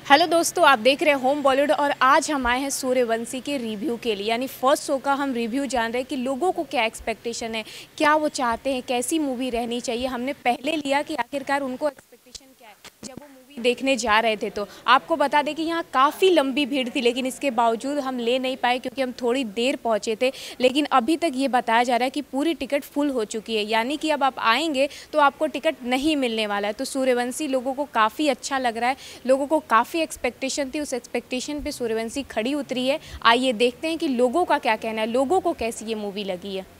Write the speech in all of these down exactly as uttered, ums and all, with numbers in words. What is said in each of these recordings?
Hello दोस्तों, आप देख रहे हैं होम बॉलीवुड और आज हम आए हैं सूर्यवंशी के रिव्यू के लिए। यानी फर्स्ट शो का हम रिव्यू जान रहे हैं कि लोगों को क्या एक्सपेक्टेशन है, क्या वो चाहते हैं, कैसी मूवी रहनी चाहिए। हमने पहले लिया कि आखिरकार उनको एक्सपेक्टेशन क्या है जब वो मूवी देखने जा रहे थे। तो आपको बता दें कि यहाँ काफ़ी लंबी भीड़ थी, लेकिन इसके बावजूद हम ले नहीं पाए क्योंकि हम थोड़ी देर पहुँचे थे। लेकिन अभी तक ये बताया जा रहा है कि पूरी टिकट फुल हो चुकी है, यानी कि अब आप आएंगे तो आपको टिकट नहीं मिलने वाला है। तो सूर्यवंशी लोगों को काफ़ी अच्छा लग रहा है, लोगों को काफ़ी एक्सपेक्टेशन थी, उस एक्सपेक्टेशन पे सूर्यवंशी खड़ी उतरी है। आइए देखते हैं कि लोगों का क्या कहना है, लोगों को कैसी ये मूवी लगी है।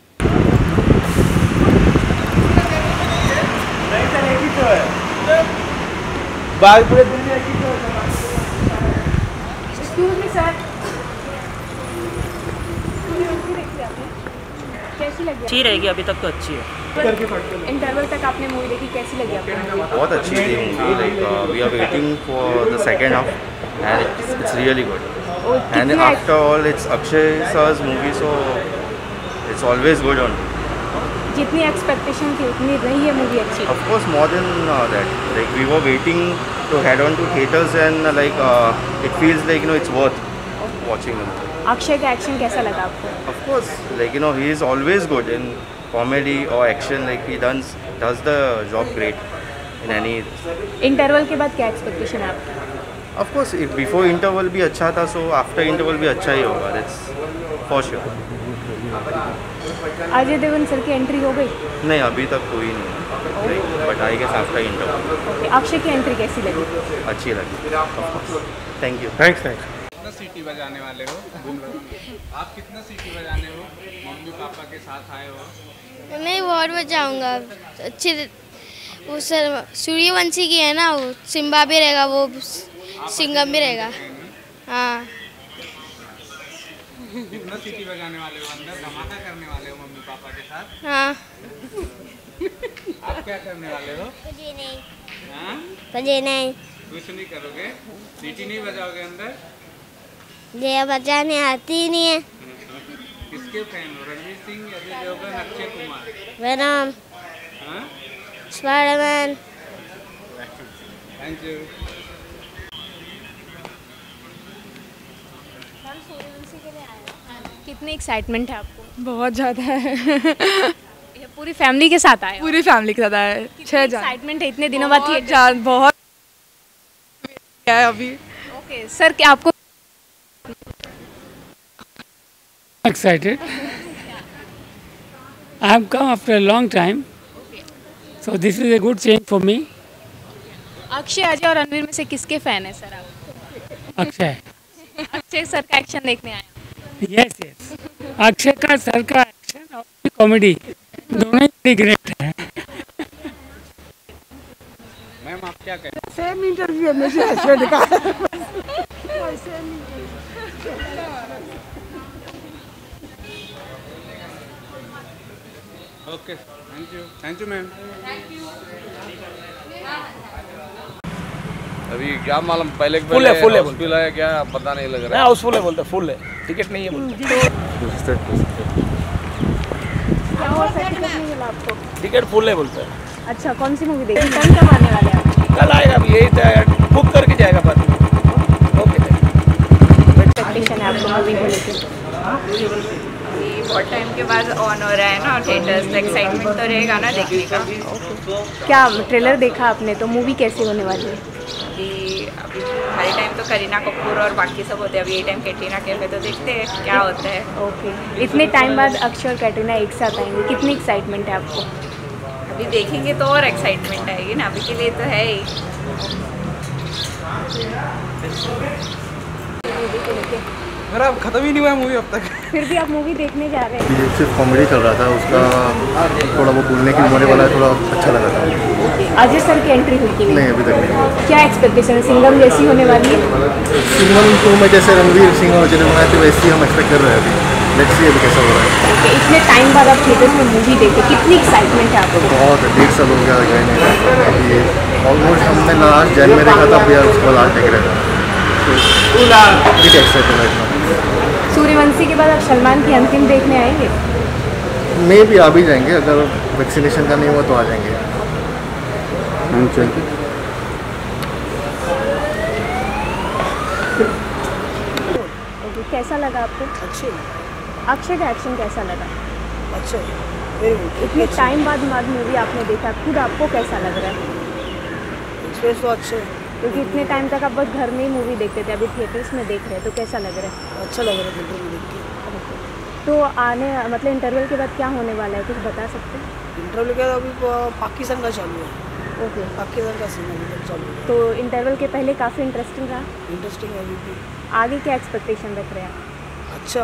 कैसी लगी? अच्छी रहेगी, अभी तक तो अच्छी है। इंटरवल तक आपने मूवी देखी, कैसी लगी आपको? बहुत अच्छी थी movie. Like we are waiting for the second half and it's it's really good. And after all it's Akshay sir's movie, so it's always good on. जितनी एक्सपेक्टेशन थी उतनी रही है मूवी अच्छी? Of course more than that. Like we were waiting to head on to theatres and like it feels like you know it's worth watching him. Akshay का action कैसा लगा आपको? Of course, like you know, he is always good in comedy or action. Like he does does the job great in any. Interval के बाद क्या expectation है आपकी? Of course, if before interval भी अच्छा था, so after interval भी अच्छा ही होगा. That's for sure. Ajay Devgn sir की एंट्री हो गई? नहीं, अभी तक कोई नहीं। Like, but I guess after interval. Okay. Akshay की एंट्री कैसी लगी? अच्छी लगी. Thank you. Thanks, thanks. कितना सीटी बजाने वाले हो? आप कितना सीटी बजाने हो? मम्मी पापा के साथ आए हो? नहीं, बहुत बजाऊंगा। अच्छे वो सर सूर्यवंशी की है ना, वो सिम्बा भी रहेगा, वो सिंघम भी रहेगा। हाँ। कितना सीटी बजाने वाले हो? अंदर धमाका करने वाले हो मम्मी पापा के साथ? हाँ। आप क्या करने वाले हो? मुझे नहीं। हाँ? मुझे नहीं। कुछ नहीं करोगे? सीटी नहीं बजाओगे अंदर? ये बजाने आती ही नहीं है। किसके फैन हो? रणवीर सिंह, अजय देवगन, अक्षय कुमार? वेनम, हाँ? स्पाइडरमैन। Thank you. कितनी एक्साइटमेंट है आपको? बहुत ज़्यादा है। ये पूरी फैमिली के साथ आए? पूरी फैमिली के साथ आए। छह जन। एक्साइटमेंट है इतने दिनों बाद थिएटर? बहुत बहुत है अभी। ओके सर, क्या आपको excited? I have come after a long time, so this is a good change for me. Akshay, Ajay और रणवीर में से किसके फैन है सर आप? अक्षय। अक्षय सर का एक्शन देखने आए? यस यस, अक्षय का सर का एक्शन और कॉमेडी दोनों ही ग्रेट है। मैम आप क्या कहें? सेम इंटरव्यू में से हस्बैंड का। Okay, thank you. Thank you ma'am. अभी क्या मालूम, पहले फुल है, फुल है, फुल है क्या पता नहीं लग रहा है। हाउसफुल है बोलते, फुल है, टिकट नहीं है बोलते। क्या हुआ सर, टिकट नहीं मिला आपको? टिकट फुल है बोलते हैं। अच्छा, कौन सी मूवी देखी? कौन कब आने वाले हैं आप? कल आएगा, अभी यही तो बुक करके जाएगा बाद में। ओके, एक्सपेक्टेशन है आपको मूवी को लेकर? बहुत टाइम के बाद ऑन हो रहा है ना थिएटर्स, तो एक्साइटमेंट तो रहेगा ना देखने का। क्या ट्रेलर देखा आपने? तो मूवी कैसी होने वाली है? अभी अभी हर टाइम तो करीना कपूर और बाकी सब होते हैं, अभी ये टाइम कैटरीना कैफ है, तो देखते हैं क्या होता है। ओके, इतने टाइम बाद अक्षय और कैटरीना एक साथ आएंगे, कितनी एक्साइटमेंट है आपको? अभी देखेंगे तो और एक्साइटमेंट आएगी ना, अभी के लिए तो है ही। मेरा खत्म ही नहीं हुआ मूवी अब तक। फिर भी आप मूवी देखने जा रहे हैं? सिर्फ कॉमेडी चल रहा था, उसका थोड़ा वो बोलने की होने वाला है, थोड़ा अच्छा लगा था। अजय सर की एंट्री हुई थी? नहीं, अभी तक नहीं। क्या एक्सपेक्टेशन है? सिंघम जैसी होने वाली है? सिंघम टू में जैसे रणवीर सिंह और अजय देवगन थे वैसे ही हम एक्सपेक्ट कर रहे हैं। अभी लेट्स सी अभी कैसा हो रहा है। ओके, इतने टाइम बाद आप थिएटर्स में मूवी देखे, कितनी एक्साइटमेंट है आपको? बहुत, डेढ़ साल हो गया गए नहीं। अभी ऑलमोस्ट हमने लास्ट जैन में देखा था, भैया उसके बाद आज देख रहे थे। सूर्यवंशी के बाद आप सलमान की अंतिम देखने आएंगे? मे भी आ भी जाएंगे, अगर वैक्सीनेशन का नहीं हुआ तो आ जाएंगे। कैसा लगा आपको? अच्छे। अक्षय का एक्शन कैसा लगा? अच्छा, इतने टाइम बाद बाद मूवी आपने देखा, खुद आपको कैसा लग रहा है? एक्सपीरियंस तो अच्छे, क्योंकि इतने टाइम तक आप बस घर में ही मूवी देखते थे, अभी थिएटर्स में देख रहे हैं, तो कैसा लग रहा है? अच्छा लग रहा है थिएटर में देख के। तो आने मतलब इंटरवल के बाद क्या होने वाला है, कुछ बता सकते हैं? इंटरवल के बाद अभी पाकिस्तान का चालू है। ओके, पाकिस्तान का सीन अभी तक चालू है। तो इंटरवल के पहले काफ़ी इंटरेस्टिंग रहा। इंटरेस्टिंग है अभी भी। आगे क्या एक्सपेक्टेशन रख रहे हैं आप? अच्छा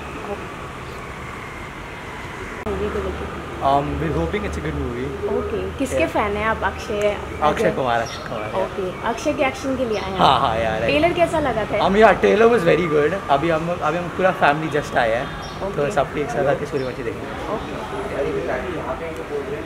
मूवी को लेकर Um, we're hoping it's a good movie. Okay, किसके Yeah. फैन हैं आप? अक्षय अक्षय कुमार, अक्षय कुमार. ओके, अक्षय के एक्शन के लिए आए हैं? हाँ हाँ यार. ट्रेलर कैसा लगा था? Um, yeah, trailer was very good. अभी हम अभी हम पूरा फैमिली जस्ट आया है, तो Okay. सब एक साथ आके सूर्यवंशी देखेंगे. ओके।